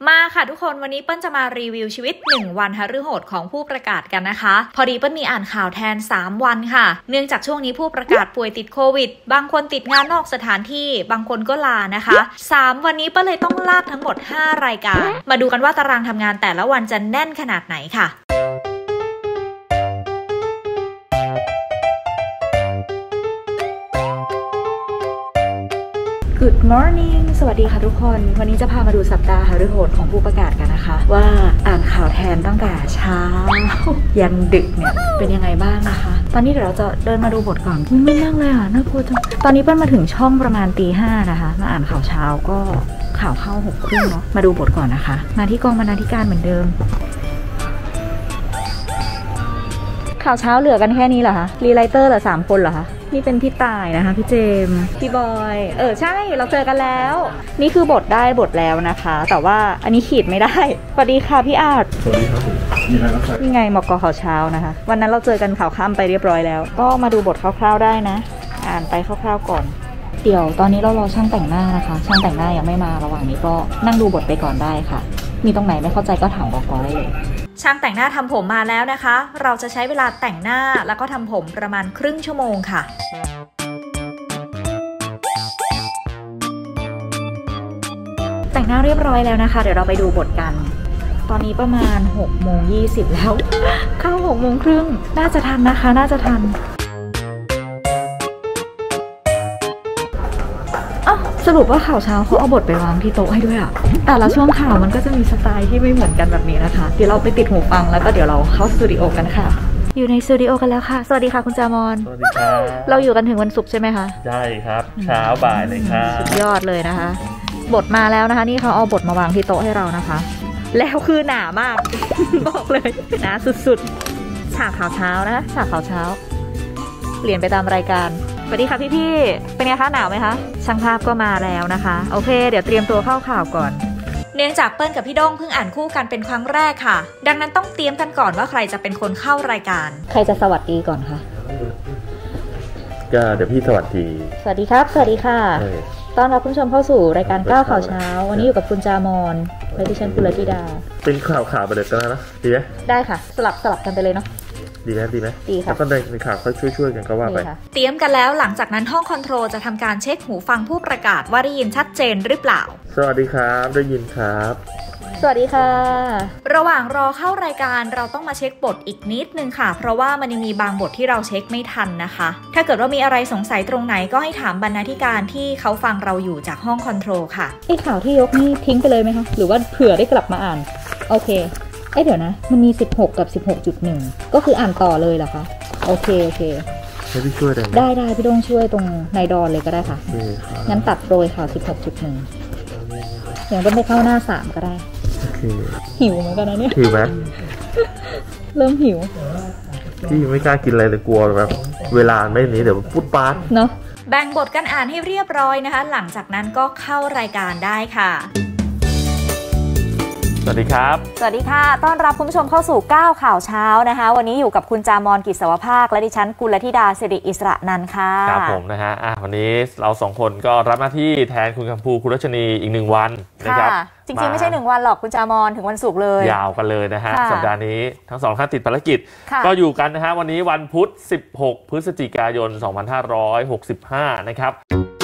มาค่ะทุกคนวันนี้เปิ้ลจะมารีวิวชีวิต1วันหฤโหดของผู้ประกาศกันนะคะพอดีเปิ้ลมีอ่านข่าวแทน3วันค่ะเนื่องจากช่วงนี้ผู้ประกาศป่วยติดโควิดบางคนติดงานนอกสถานที่บางคนก็ลานะคะ3วันนี้เปิ้ลเลยต้องลากทั้งหมด5รายการมาดูกันว่าตารางทำงานแต่ละวันจะแน่นขนาดไหนค่ะGood morning สวัสดีค่ะทุกคนวันนี้จะพามาดูสัปดาห์หฤโหดของผู้ประกาศกันนะคะว่าอ่านข่าวแทนตั้งแต่เช้ายันดึกเนี่ยเป็นยังไงบ้างนะคะตอนนี้เดี๋ยวเราจะเดินมาดูบทก่อนไม่นั่งเลยอ่ะน่ากลัวจังตอนนี้เปิ้ลมาถึงช่องประมาณตี5นะคะมาอ่านข่าวเช้าก็ข่าวเข้า6:30เนาะมาดูบทก่อนนะคะมาที่กองบรรณาธิการเหมือนเดิมข่าวเช้าเหลือกันแค่นี้เหรอคะรีไลเตอร์เหลือ3คนเหรอคะนี่เป็นพี่ตายนะคะพี่เจมพี่บอยใช่เราเจอกันแล้วนี่คือบทได้บทแล้วนะคะแต่ว่าอันนี้ขีดไม่ได้สวัสดีค่ะพี่อาร์ตสวัสดีครับนี่ไงหมอกข่าวเช้านะคะวันนั้นเราเจอกันข่าวค่ำไปเรียบร้อยแล้วก็มาดูบทคร่าวๆได้นะอ่านไปคร่าวๆก่อนเดี๋ยวตอนนี้เรารอช่างแต่งหน้านะคะช่างแต่งหน้ายังไม่มาระหว่างนี้ก็นั่งดูบทไปก่อนได้ค่ะมีตรงไหนไม่เข้าใจก็ถามบก.ได้เลยช่างแต่งหน้าทำผมมาแล้วนะคะเราจะใช้เวลาแต่งหน้าแล้วก็ทำผมประมาณครึ่งชั่วโมงค่ะแต่งหน้าเรียบร้อยแล้วนะคะเดี๋ยวเราไปดูบทกันตอนนี้ประมาณ6:20แล้วเข้า6:30น่าจะทันนะคะน่าจะทันสรุปว่าข่าวเช้าเขาเอาบทไปวางที่โต๊ะให้ด้วยอ่ะแต่ละช่วงข่าวมันก็จะมีสไตล์ที่ไม่เหมือนกันแบบนี้นะคะเดี๋ยวเราไปติดหูฟังแล้วก็เดี๋ยวเราเข้าสตูดิโอกันค่ะอยู่ในสตูดิโอกันแล้วค่ะสวัสดีค่ะคุณจามอนสวัสดีครับเราอยู่กันถึงวันศุกร์ใช่ไหมคะใช่ครับเช้าบ่ายเลยครับสุดยอดเลยนะคะบทมาแล้วนะคะนี่เขาเอาบทมาวางที่โต๊ะให้เรานะคะแล้วคือหนามาก บอกเลยหนาสุดๆฉากข่าวเช้านะคะฉากข่าวเช้าเปลี่ยนไปตามรายการสวัสดีค่ะพี่ๆเป็นไงคะหนาวไหมคะช่างภาพก็มาแล้วนะคะโอเคเดี๋ยวเตรียมตัวเข้าข่าวก่อนเนื่องจากเปิ้ลกับพี่ด้งเพิ่งอ่านคู่กันเป็นครั้งแรกค่ะดังนั้นต้องเตรียมกันก่อนว่าใครจะเป็นคนเข้ารายการใครจะสวัสดีก่อนคะก็เดี๋ยวพี่สวัสดีสวัสดีครับสวัสดีค่ะต้อนรับคุณผู้ชมเข้าสู่รายการ9ข่าวเช้าวันนี้อยู่กับคุณจามอนและดิฉันกุลธิดาเป็นข่าวไปเลยก็ได้นะดีไหมได้ค่ะสลับกันไปเลยเนาะดีไหมดีค่ะแล้วก็ในข่าวค่อยช่วยกันก็ว่าไปเตรียมกันแล้วหลังจากนั้นห้องคอนโทรลจะทำการเช็คหูฟังผู้ประกาศว่าได้ยินชัดเจนหรือเปล่าสวัสดีครับได้ยินครับสวัสดีค่ะระหว่างรอเข้ารายการเราต้องมาเช็คบทอีกนิดนึงค่ะเพราะว่ามันยังมีบางบทที่เราเช็คไม่ทันนะคะถ้าเกิดว่ามีอะไรสงสัยตรงไหนก็ให้ถามบรรณาธิการที่เขาฟังเราอยู่จากห้องคอนโทรลค่ะไอ้ข่าวที่ยกนี่ทิ้งไปเลยไหมคะหรือว่าเผื่อได้กลับมาอ่านโอเคเดี๋ยวนะมันมี16กับ 16.1 ก็คืออ่านต่อเลยเหรอคะโอเคให้พี่ช่วยได้พี่ต้องช่วยตรงในดอนเลยก็ได้ค่ะงั้นตัดโปรยข่าว 16.1 อย่างต้องไปเข้าหน้า3ก็ได้โอเคหิวเหมือนกันนะเนี่ยหิวไหมเริ่มหิวพี่ไม่กล้ากินอะไรเลยกลัวแบบเวลาไม่นี้เดี๋ยวพูดปาดเนาะแบ่งบทกันอ่านให้เรียบร้อยนะคะหลังจากนั้นก็เข้ารายการได้ค่ะสวัสดีครับสวัสดีค่ะต้อนรับคุณผู้ชมเข้าสู่9ข่าวเช้านะคะวันนี้อยู่กับคุณจามอนกิจสวภาคและดิฉันกุลธิดาสิริอิสระนันท์ค่ะครับผมนะฮะวันนี้เรา2คนก็รับหน้าที่แทนคุณคำภูคุณรัชนีอีก1วันนะครับจริงๆไม่ใช่1วันหรอกคุณจามอนถึงวันศุกร์เลยยาวกันเลยนะฮะสัปดาห์นี้ทั้ง2ท่านติดภารกิจก็อยู่กันนะฮะวันนี้วันพุธ16พฤศจิกายน2565นะครับ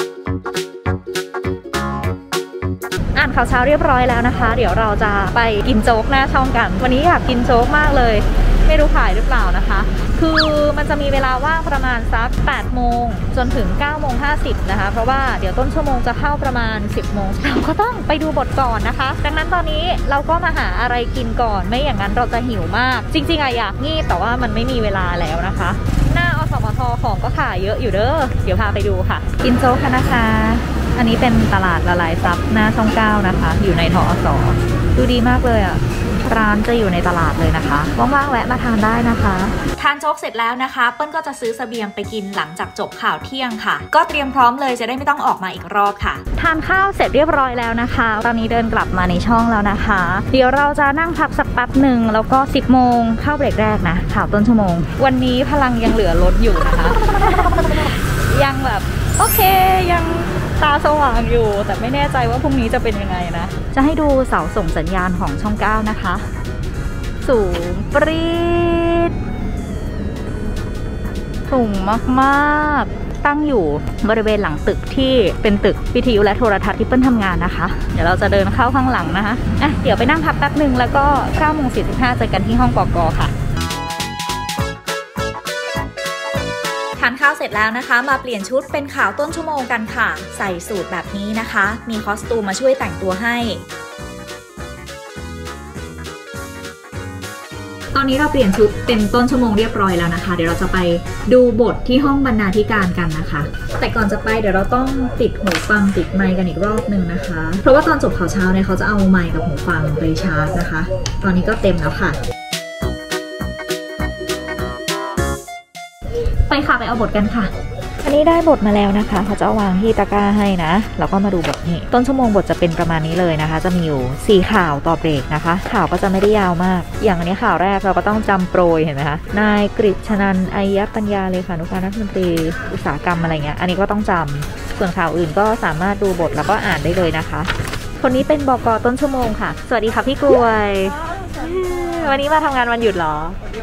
อ่านข่าวเช้าเรียบร้อยแล้วนะคะเดี๋ยวเราจะไปกินโจ๊กหน้าช่องกันวันนี้อยากกินโจ๊กมากเลยไม่รู้ขายหรือเปล่านะคะคือมันจะมีเวลาว่างประมาณสัก8โมงจนถึง9:50นะคะเพราะว่าเดี๋ยวต้นชั่วโมงจะเข้าประมาณ10โมงเราก็ต้องไปดูบทก่อนนะคะดังนั้นตอนนี้เราก็มาหาอะไรกินก่อนไม่อย่างนั้นเราจะหิวมากจริงๆอยากงีบแต่ว่ามันไม่มีเวลาแล้วนะคะหน้าอสมทของก็ขายเยอะอยู่เด้อเดี๋ยวพาไปดูค่ะกินโจ๊กกันนะคะอันนี้เป็นตลาดละลายซับหน้าช่อง9นะคะอยู่ในทอสดูดีมากเลยอ่ะร้านจะอยู่ในตลาดเลยนะคะว่างๆแวะมาทานได้นะคะทานโจ๊กเสร็จแล้วนะคะเปิ้ลก็จะซื้อเสบียงไปกินหลังจากจบข่าวเที่ยงค่ะก็เตรียมพร้อมเลยจะได้ไม่ต้องออกมาอีกรอบค่ะทานข้าวเสร็จเรียบร้อยแล้วนะคะตอนนี้เดินกลับมาในช่องแล้วนะคะเดี๋ยวเราจะนั่งพักสักแป๊บหนึ่งแล้วก็10โมงเข้าเบรกแรกนะข่าวต้นชั่วโมงวันนี้พลังยังเหลือลดอยู่นะคะ ยังแบบโอเคยังตาสว่างอยู่แต่ไม่แน่ใจว่าพรุ่งนี้จะเป็นยังไงนะจะให้ดูเสาส่งสัญญาณของช่อง9นะคะสูงปรี๊ดสูงมากๆตั้งอยู่บริเวณหลังตึกที่เป็นตึกวิทยุและโทรทัศน์ที่เปิ้ลทำงานนะคะเดี๋ยวเราจะเดินเข้าข้างหลังนะคะเดี๋ยวไปนั่งพักแป๊บนึงแล้วก็ 9:45 เจอกันที่ห้องปก.ค่ะทานข้าวเสร็จแล้วนะคะมาเปลี่ยนชุดเป็นขาวต้นชั่วโมงกันค่ะใส่สูทแบบนี้นะคะมีคอสตูมมาช่วยแต่งตัวให้ตอนนี้เราเปลี่ยนชุดเป็นต้นชั่วโมงเรียบร้อยแล้วนะคะเดี๋ยวเราจะไปดูบทที่ห้องบรรณาธิการกันนะคะแต่ก่อนจะไปเดี๋ยวเราต้องติดหูฟังติดไมค์กันอีกรอบนึงนะคะเพราะว่าตอนจบข่าวเช้าเนี่ยเขาจะเอาไมค์กับหูฟังไปชาร์จนะคะตอนนี้ก็เต็มแล้วค่ะไปค่ะไปเอาบทกันค่ะอันนี้ได้บทมาแล้วนะคะเขาจะวางที่ตะกร้าให้นะแล้วก็มาดูบทนี้ต้นชั่วโมงบทจะเป็นประมาณนี้เลยนะคะจะมีอยู่4ข่าวต่อเบรกนะคะข่าวก็จะไม่ได้ยาวมากอย่างอันนี้ข่าวแรกเราก็ต้องจำโปรยเห็นไหมคะนายกฤษณันท์ ไอยปัญญาเลขานุการรัฐมนตรีอุตสาหกรรมอะไรเงี้ยอันนี้ก็ต้องจำส่วนข่าวอื่นก็สามารถดูบทแล้วก็อ่านได้เลยนะคะคนนี้เป็นบก.ต้นชั่วโมงค่ะสวัสดีค่ะพี่กลวยวันนี้มาทำงานวันหยุดเหรอ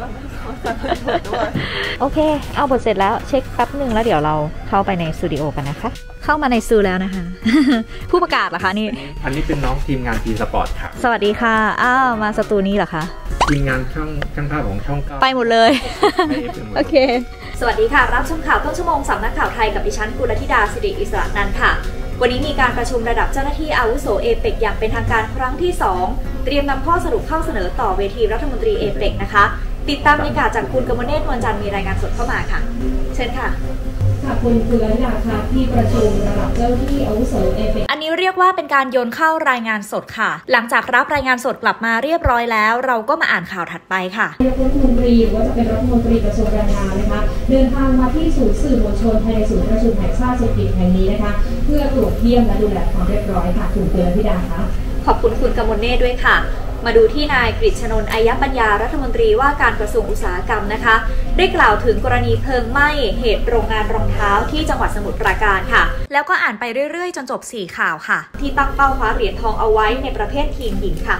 โอเคเอาบทเสร็จแล้วเช็คแป๊บหนึ่งแล้วเดี๋ยวเราเข้าไปในสตูดิโอกันนะคะเข้ามาในสตูแล้วนะคะ ผู้ประกาศเหรอคะนี่อันนี้เป็นน้องทีมงานทีสปอร์ตค่ะสวัสดีค่ะมาสตูนี้เหรอคะทีมงานช่างภาพของช่อง9 ไปหมดเลยโอเคสวัสดีค่ะรับชมข่าวต้นชั่วโมงสำนักข่าวไทยกับดิฉันกุลธิดาสิริอิสระนันท์ค่ะวันนี้มีการประชุมระดับเจ้าหน้าที่อาวุโสเอเปกอย่างเป็นทางการครั้งที่2เตรียมนำข้อสรุปเข้าเสนอต่อเวทีรัฐมนตรีเอเปกนะคะติดตามบรรยากาศจากคุณกมลเนตร นวลจันทร์มีรายงานสดเข้ามาค่ะเชิญค่ะคุณกุลธิดาค่ะที่ประชุมระดับเจ้าหน้าที่อาวุโสเอเปกอันนี้เรียกว่าเป็นการโยนเข้ารายงานสดค่ะหลังจากรับรายงานสดกลับมาเรียบร้อยแล้วเราก็มาอ่านข่าวถัดไปค่ะรัฐมนตรีหรือว่าจะเป็นรัฐมนตรีกระทรวงแรงงานนะคะเดินทางมาที่ศูนย์สื่อมวลชนภายในศูนย์ประชุมแห่งชาติเศรษฐกิจแห่งนี้นะคะเพื่อตรวจเยี่ยมและดูแลความเรียบร้อยค่ะคุณกุลธิดาค่ะขอบคุณคุณกมลเนตรด้วยค่ะมาดูที่นายกฤษณันท์ ไอยปัญญารัฐมนตรีว่าการกระทรวงอุตสาหกรรมนะคะได้กล่าวถึงกรณีเพลิงไหม้เหตุโรงงานรองเท้าที่จังหวัดสมุทรปราการค่ะแล้วก็อ่านไปเรื่อยๆจนจบ4ข่าวค่ะที่ตั้งเป้าคว้าเหรียญทองเอาไว้ในประเภททีมหญิงค่ะ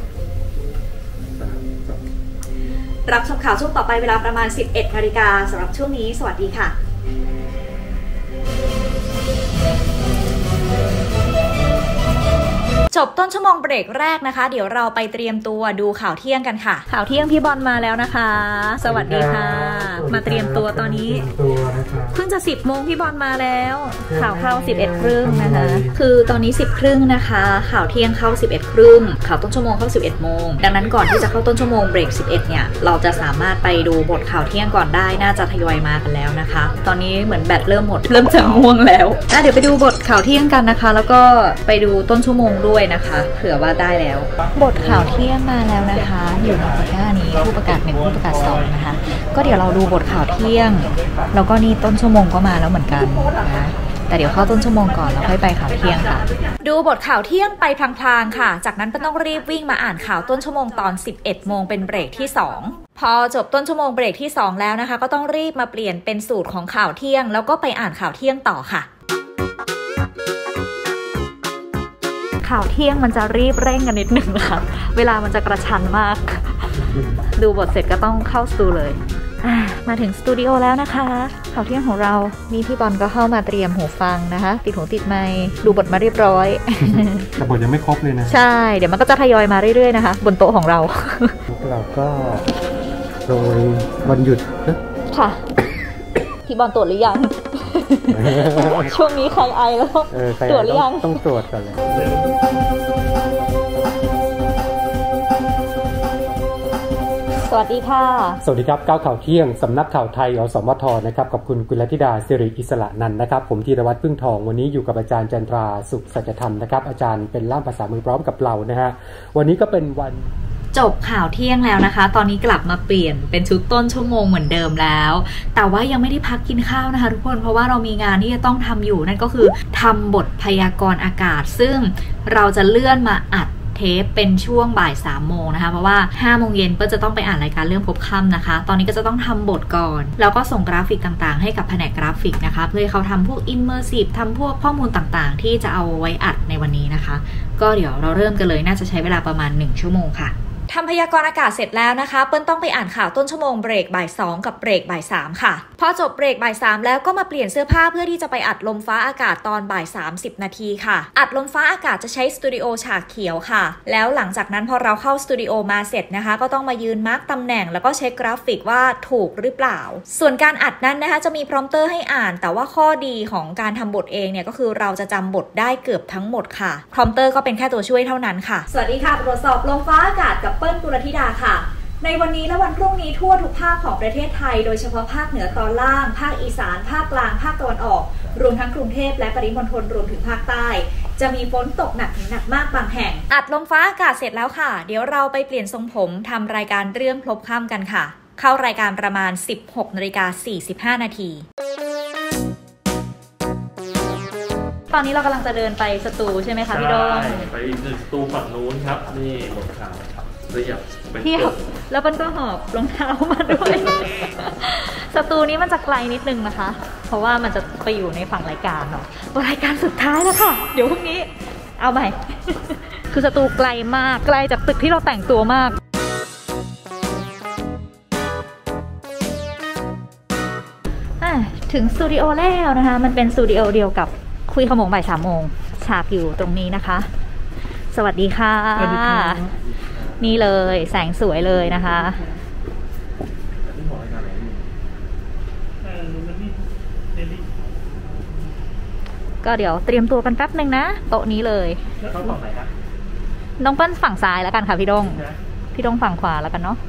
รับชมข่าวช่วงต่อไปเวลาประมาณ 11 นาฬิกาสำหรับช่วงนี้สวัสดีค่ะจบต้นชั่วโมงเบรกแรกนะคะเดี๋ยวเราไปเตรียมตัวดูข่าวเที่ยงกันค่ะข่าวเที่ยงพี่บอลมาแล้วนะคะสวัสดีค่ะมาเตรียมตัวตอนนี้เพิ่งจะ10 โมงพี่บอลมาแล้วข่าวเข้า 11 ครึ่งนะคะคือตอนนี้10 ครึ่งนะคะข่าวเที่ยงเข้า 11 ครึ่งข่าวต้นชั่วโมงเข้า 11 โมงดังนั้นก่อนที่จะเข้าต้นชั่วโมงเบรก 11 เนี่ยเราจะสามารถไปดูบทข่าวเที่ยงก่อนได้น่าจะทยอยมากันแล้วนะคะตอนนี้เหมือนแบตเริ่มหมดเริ่มจะง่วงแล้วเดี๋ยวไปดูบทข่าวเที่ยงกันนะคะแล้วก็ไปดูต้นชั่วโมงด้วยนะคะเผื่อว่าได้แล้วบทข่าวเที่ยงมาแล้วนะคะอยู่ในตะกร้านี้ผู้ประกาศ1ผู้ประกาศ2นะคะก็เดี๋ยวเราดูบทข่าวเที่ยงแล้วก็นี่ต้นชั่วโมงก็มาแล้วเหมือนกันนะแต่เดี๋ยวเข้าต้นชั่วโมงก่อนแล้วค่อยไปข่าวเที่ยงค่ะดูบทข่าวเที่ยงไปพลางๆค่ะจากนั้นก็ต้องรีบวิ่งมาอ่านข่าวต้นชั่วโมงตอน 11 โมงเป็นเบรกที่2พอจบต้นชั่วโมงเบรกที่2แล้วนะคะก็ต้องรีบมาเปลี่ยนเป็นสูตรของข่าวเที่ยงแล้วก็ไปอ่านข่าวเที่ยงต่อค่ะข่าวเที่ยงมันจะรีบเร่งกันนิดนึงค่ะเวลามันจะกระชั้นมากดูบทเสร็จก็ต้องเข้าสตูเลยมาถึงสตูดิโอแล้วนะคะข่าวเที่ยงของเรามีพี่บอลก็เข้ามาเตรียมหูฟังนะคะติดหูติดไมค์ดูบทมาเรียบร้อยแต่บทยังไม่ครบเลยนะใช่เดี๋ยวมันก็จะทยอยมาเรื่อยๆนะคะบนโต๊ะของเราเราก็โดยวันหยุดนะค่ะพี่บอลตรวจหรือยังช่วงนี้ใครไอแล้วตรวจหรือยังต้องตรวจก่อนเลยสวัสดีค่ะสวัสดีครับ9ข่าวเที่ยงสำนักข่าวไทยอสมทนะครับกับคุณกุลธิดาสิริอิสระนันท์นะครับผมธีรวัฒน์พึ่งทองวันนี้อยู่กับอาจารย์จันทราสุขสัจธรรมนะครับอาจารย์เป็นล่ามภาษามือพร้อมกับเรานะฮะวันนี้ก็เป็นวันจบข่าวเที่ยงแล้วนะคะตอนนี้กลับมาเปลี่ยนเป็นชุดต้นชั่วโมงเหมือนเดิมแล้วแต่ว่ายังไม่ได้พักกินข้าวนะคะทุกคนเพราะว่าเรามีงานที่จะต้องทำอยู่นั่นก็คือทำบทพยากรณ์อากาศซึ่งเราจะเลื่อนมาอัดเทปเป็นช่วงบ่าย3 โมงนะคะเพราะว่า5 โมงเย็นเปิ้ลจะต้องไปอ่านรายการเรื่องพบค่ำนะคะตอนนี้ก็จะต้องทำบทก่อนแล้วก็ส่งกราฟิกต่างๆให้กับแผนกกราฟิกนะคะเพื่อให้เขาทำพวก immersive ทำพวกข้อมูลต่างๆที่จะเอาไว้อัดในวันนี้นะคะก็เดี๋ยวเราเริ่มกันเลยน่าจะใช้เวลาประมาณ1 ชั่วโมงค่ะทำพยากรณ์อากาศเสร็จแล้วนะคะเปิ้ลต้องไปอ่านข่าวต้นชั่วโมงเบรกบ่าย2กับเบรกบ่าย3ค่ะพอจบเบรกบ่าย3แล้วก็มาเปลี่ยนเสื้อผ้าเพื่อที่จะไปอัดลมฟ้าอากาศตอนบ่าย30 นาทีค่ะอัดลมฟ้าอากาศจะใช้สตูดิโอฉากเขียวค่ะแล้วหลังจากนั้นพอเราเข้าสตูดิโอมาเสร็จนะคะก็ต้องมายืนมาร์กตำแหน่งแล้วก็เช็คกราฟิกว่าถูกหรือเปล่าส่วนการอัดนั้นนะคะจะมีพรอมเตอร์ให้อ่านแต่ว่าข้อดีของการทำบทเองเนี่ยก็คือเราจะจำบทได้เกือบทั้งหมดค่ะพรอมเตอร์ก็เป็นแค่ตัวช่วยเท่านั้นค่ะสวัสดีค่ะตรวจสอบลมฟ้าอากาศกับเปิ้ลกุลธิดาในวันนี้และวันพรุ่งนี้ทั่วทุกภาคของประเทศไทยโดยเฉพาะภาคเหนือตอนล่างภาคอีสานภาคกลางภาคตะวันออกรวมทั้งกรุงเทพและปริมณฑลรวมถึงภาคใต้จะมีฝนตกหนักถึงหนักมากบางแห่งอัดลมฟ้าอากาศเสร็จแล้วค่ะเดี๋ยวเราไปเปลี่ยนทรงผมทำรายการเรื่องพบค่ำกันค่ะเข้ารายการประมาณ 16:45 นาทีตอนนี้เรากำลังจะเดินไปสตูใช่ไหมคะพี่โดมไปสตูฝั่งนู้นครับนี่หมดข่าวเรียบพี่แล้วมันก็หอบรองเท้ามาด้วย สตูนี้มันจะไกลนิดนึงนะคะเพราะว่ามันจะไปอยู่ในฝั่งรายการเนาะรายการสุดท้ายแล้วค่ะเดี๋ยวพรุ่งนี้เอาใหม่ คือสตูไกลมากไกลจากตึกที่เราแต่งตัวมากถึงสตูดิโอแล้วนะคะมันเป็นสตูดิโอเดียวกับคุยขโมงบ่าย3 โมงฉากอยู่ตรงนี้นะคะสวัสดีค่ะสวัสดีค่ะนี่เลยแสงสวยเลยนะคะก็เดี๋ยวเตรียมตัวกันแป๊บนึงนะโต๊ะนี้เลยเข้าฝั่งไหนนะน้องเปิ้ลฝั่งซ้ายแล้วกันค่ะพี่ดงฝั่งขวาแล้วกันเนาะ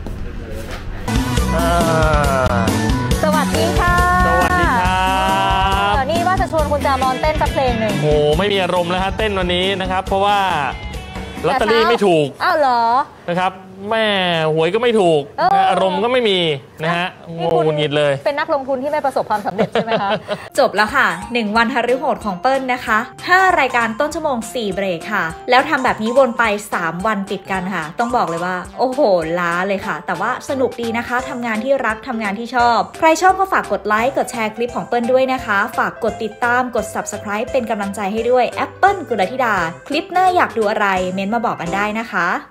สวัสดีค่ะสวัสดีครับนี่ว่าจะชวนคุณจามอนเต้นสักเพลงหนึ่งโอ้ไม่มีอารมณ์แล้วฮะเต้นวันนี้นะครับเพราะว่าลอตเตอรี่ไม่ถูกอ้าวเหรอนะครับแม่หวยก็ไม่ถูกอารมณ์ก็ไม่มีนะฮะโง่หงุดหงิดเลยเป็นนักลงทุนที่ไม่ประสบความสำเร็จใช่ไหมคะจบแล้วค่ะ1 วันฮาริโหดของเปิ้ลนะคะ5 รายการต้นชั่วโมง4 เบรกค่ะแล้วทำแบบนี้วนไป3 วันติดกันค่ะต้องบอกเลยว่าโอ้โหล้าเลยค่ะแต่ว่าสนุกดีนะคะทำงานที่รักทำงานที่ชอบใครชอบก็ฝากกดไลค์กดแชร์คลิปของเปิ้ลด้วยนะคะฝากกดติดตามกด Subscribe เป็นกำลังใจให้ด้วย Apple กุลธิดาคลิปหน้าอยากดูอะไรเม้นมาบอกกันได้นะคะ